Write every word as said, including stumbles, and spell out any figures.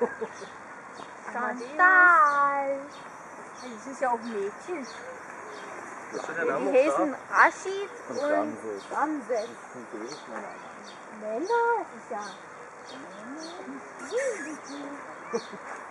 Chantal. Das ist ja auch ein Mädchen. Die heißen Rashid und Ramses. Männer, das ist ja...